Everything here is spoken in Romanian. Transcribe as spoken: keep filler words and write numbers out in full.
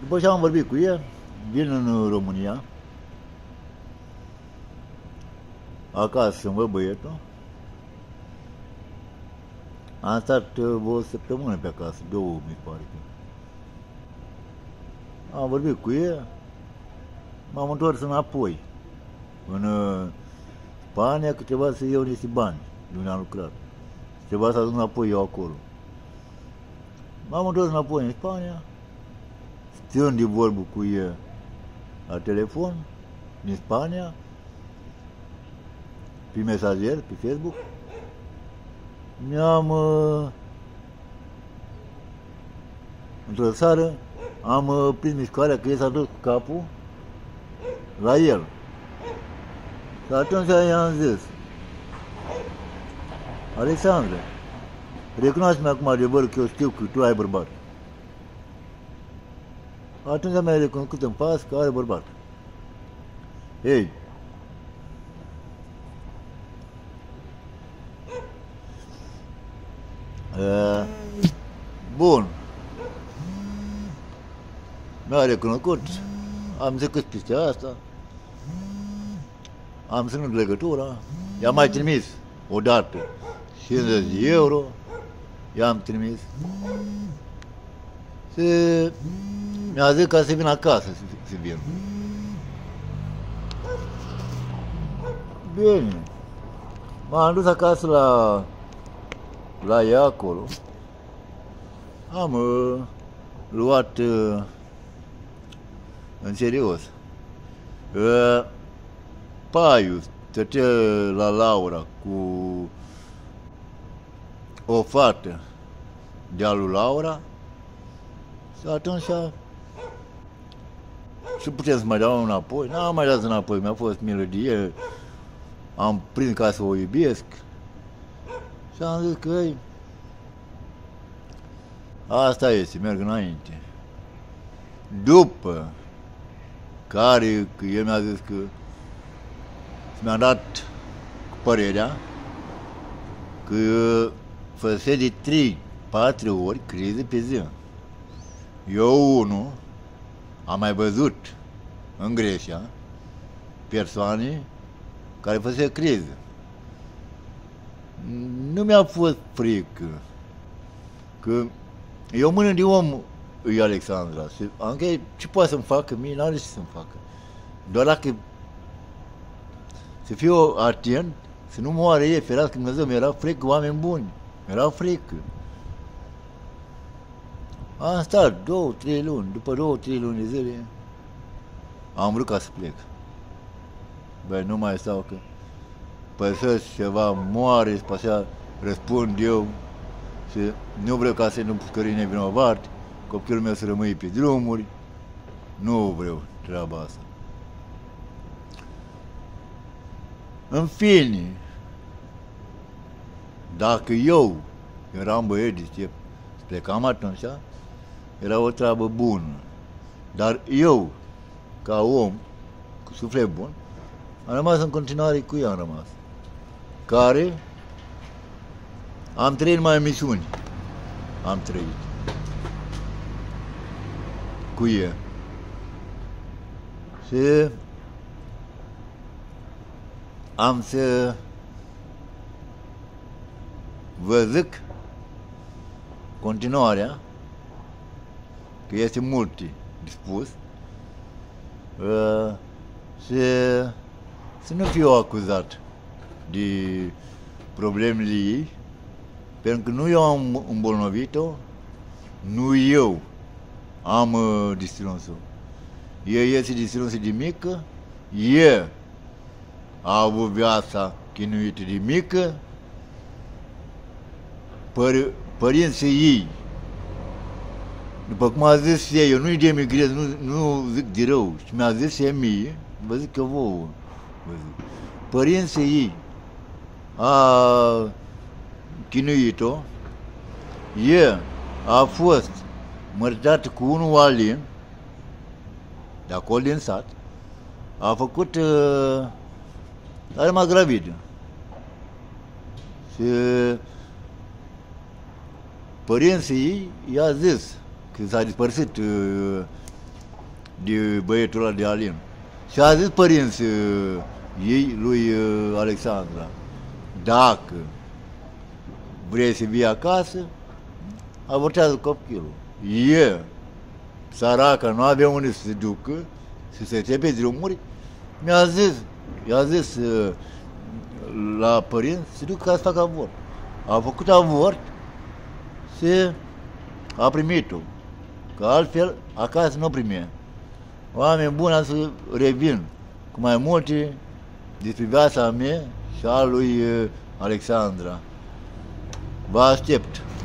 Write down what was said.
După ce am vorbit cu el, vin în România, acasă să-mi văd băietul. Am stat o săptămână pe acasă, două, mi pare. Am vorbit cu el, m-am întors înapoi în Spania, că trebuia să iau niște bani de unde am lucrat. Trebuia să ajung înapoi eu acolo. M-am întors înapoi în Spania, stând de vorbă cu el la telefon, din Spania, pe mesager, pe Facebook. Mi-am uh, într-o seară am uh, prins mișcarea că el s-a dus cu capul la el. Și atunci i-am zis: Alexandre, recunoaște-mi acum adevărul că eu știu că tu ai bărbat. Atunci mi-a recunoscut în față că are bărbat. Ei, Uh, bun. Mi-a recunoscut, am trecut peste asta, am ținut legătura, i-am mai trimis odată cincizeci de euro, i-am trimis și mi-a zis ca să vin acasă să, să vin. Bine, m-am dus acasă la la ea acolo, am uh, luat uh, în serios. Uh, Paiu stătea la Laura cu o fată de-a lui Laura și atunci și putem să mai dau înapoi. N-am mai dat înapoi, mi-a fost milă de el, am prins ca să o iubesc. Și am zis că ei, asta este, merg înainte. După care că el mi-a zis că mi-a dat părerea că făsea de trei, patru ori crize pe zi. Eu, unul, am mai văzut în Grecia persoane care făsea crize. Nu mi-a fost frică, că eu mână de om e Alexandra. Am zis, ce poate să-mi facă mie? N-are ce să-mi facă. Doar dacă să fiu atent, să nu moare ei, ferească Dumnezeu, mi-era frică, oameni buni, mi-era frică. Am stat două, trei luni, după două, trei luni de zile, am vrut ca să plec. Băi, nu mai stau că păsesc ceva, moare, și așa răspund eu și nu vreau ca să nu puscării nevinovat, copilul meu să rămâie pe drumuri, nu vreau treaba asta. În fine, dacă eu eram băiet de știe, plecam atunci, era o treabă bună, dar eu, ca om, cu suflet bun, am rămas în continuare cu ea, am rămas. Care am trăit numai în misiuni. Am trăit cu ea. Și am să vă zic continuarea, că este multe de spus, uh, și să nu fiu acuzat de problemele ei, pentru că nu eu am îmbolnăvit-o, nu eu am uh, distrus-o. Ea este distrusă de mică, ea a avut viața chinuită de mică, păr părinții ei, după cum a zis ea, eu nu-i demigrez, nu, nu zic de rău, și mi-a zis ea mie, vă zic că vouă, vă zic, părinții ei a chinuit-o, ea a fost măritată cu unul alin, de acolo din sat, a făcut, uh, a rămas gravidă. Și părinții ei i-a zis că s-a dispărțit uh, de băietul ăla de Alin. Și a zis părinții ei, lui Alexandra, dacă vrei să vii acasă, avortează copilul. E, săraca, nu avea unde să se ducă, să se trece pe drumuri, mi-a zis, i-a zis la părinți să ducă ca să facă avort. A făcut avort, se a primit-o, că altfel acasă nu primea. Oameni buni, am să revin cu mai multe despre viața mea și a lui Alexandra. Vă aștept!